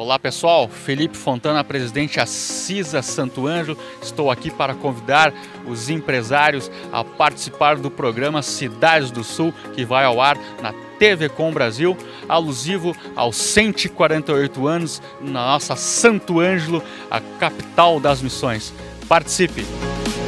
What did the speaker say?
Olá pessoal, Felipe Fontana, presidente Assisa Santo Ângelo. Estou aqui para convidar os empresários a participar do programa Cidades do Sul, que vai ao ar na TV Com Brasil, alusivo aos 148 anos na nossa Santo Ângelo, a capital das missões. Participe!